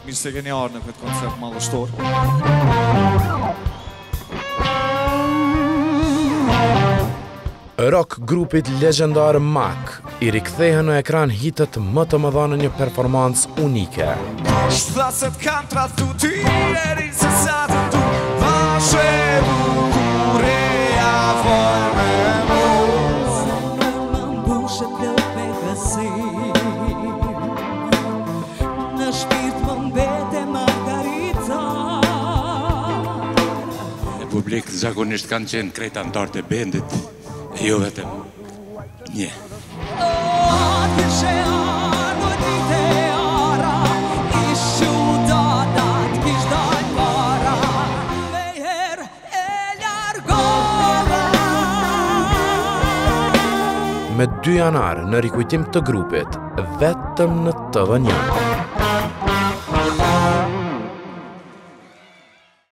mirë se keni ardhur në këtë koncert madhështor. Rock grupit legjendar Mak i rikthehen në ekran hitet më të mëdha në një performancë unike. Shplaset kanë tratu ty, eri se sa të tu, vashe bukuria forme mos. Më mbushet dhe me gëzim, në shpirt më mbete margarita. Në publik zakonisht kanë qenë krejt antarët e bendit, e jo vetëm një. Me 2 janar në rikujtim të grupit, vetëm në TV1.